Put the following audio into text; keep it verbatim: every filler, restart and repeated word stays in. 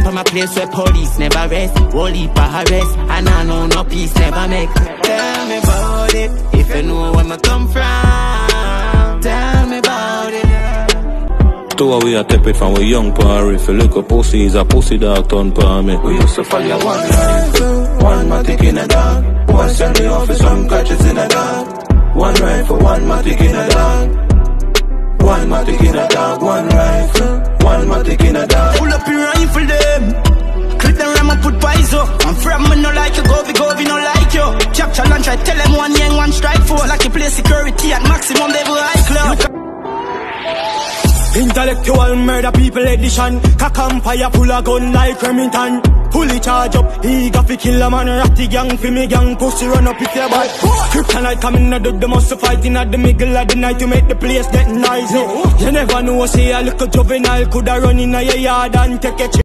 up on my place where police never rest. Whole heap of arrest, and I know no peace never make. Tell me about it, if you know where I come from. Tell me about it. To we a tap it from we young par. If you look a pussy, is a pussy dog turn par me. We used to follow one rifle, one matic in a dog. One send me off for some catches in a dog. One rifle, one matic in a dog. One matic in a dog, one rifle, one matic in a dog. Pull up your rifle them. Click the ram and put pies up. I'm from me no like you, go be go be no like you. Capture lunch, I tell them one yang, one strike four. Like you play security at maximum level high club. Intellectual murder people edition. Cock and fire full of gun like Remington. Fully charge up, he got fi kill a man. Ratty gang fi me gang, pussy run up if you bad. Kryptonite coming out of the muscle fighting at the middle of the night to make the place get noisy. You never know, say a little juvenile coulda run in a your yard and take a